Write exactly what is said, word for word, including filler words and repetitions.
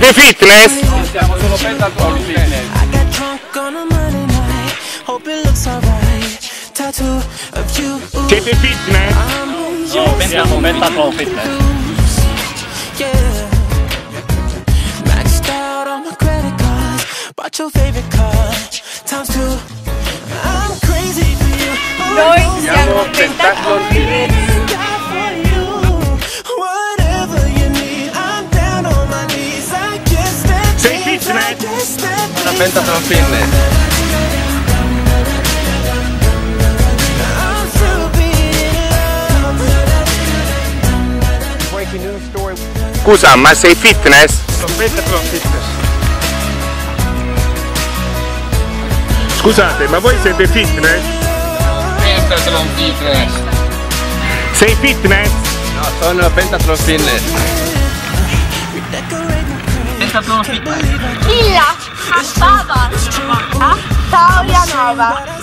Siete fitness? Siamo solo Pentathlon Fitness. Siete fitness? No, siamo Pentathlon Fitness. Noi siamo Pentathlon Fitness. Sei fitness? Una Pentathlon Fitness. Scusa, ma sei fitness? Sono Pentathlon Fitness. Scusate, ma voi siete fitness? Pentathlon Fitness. Sei fitness? No, sono Pentathlon Fitness. Pentathlon Fitness. Villa, Astava, Tauria Nova.